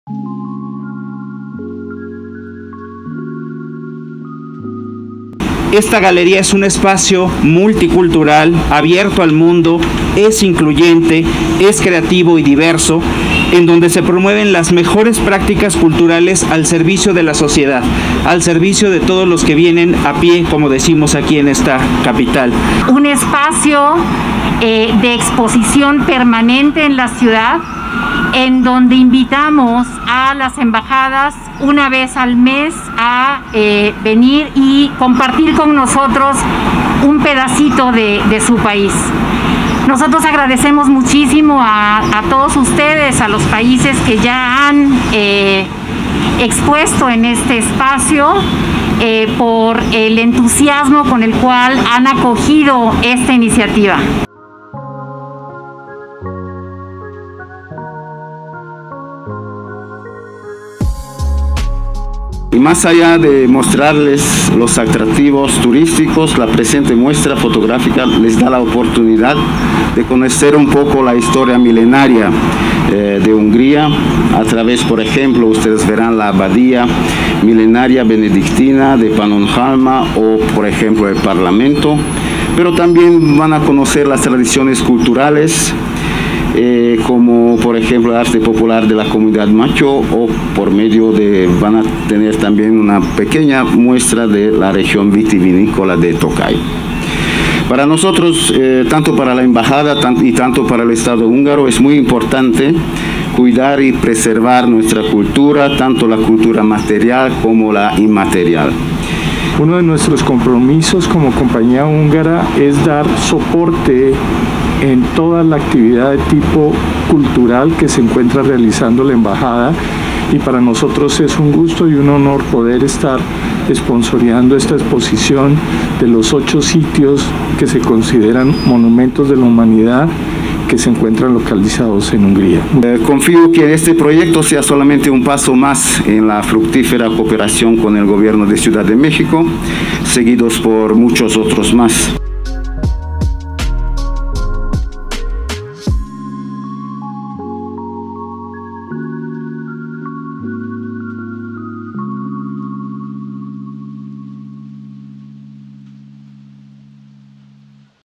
Esta galería es un espacio multicultural, abierto al mundo, es incluyente, es creativo y diverso, en donde se promueven las mejores prácticas culturales al servicio de la sociedad, al servicio de todos los que vienen a pie, como decimos aquí en esta capital. Un espacio de exposición permanente en la ciudad, en donde invitamos a las embajadas una vez al mes a venir y compartir con nosotros un pedacito de su país. Nosotros agradecemos muchísimo a todos ustedes, a los países que ya han expuesto en este espacio, por el entusiasmo con el cual han acogido esta iniciativa. Y más allá de mostrarles los atractivos turísticos, la presente muestra fotográfica les da la oportunidad de conocer un poco la historia milenaria de Hungría. A través, por ejemplo, ustedes verán la abadía milenaria benedictina de Pannonhalma o, por ejemplo, el Parlamento. Pero también van a conocer las tradiciones culturales, como por ejemplo el arte popular de la comunidad macho, o por medio de, van a tener también una pequeña muestra de la región vitivinícola de Tokaj. Para nosotros, tanto para la embajada y tanto para el Estado húngaro, es muy importante cuidar y preservar nuestra cultura, tanto la cultura material como la inmaterial. Uno de nuestros compromisos como compañía húngara es dar soporte en toda la actividad de tipo cultural que se encuentra realizando la embajada, y para nosotros es un gusto y un honor poder estar sponsoreando esta exposición de los 8 sitios que se consideran monumentos de la humanidad que se encuentran localizados en Hungría. Confío que este proyecto sea solamente un paso más en la fructífera cooperación con el gobierno de Ciudad de México, seguidos por muchos otros más.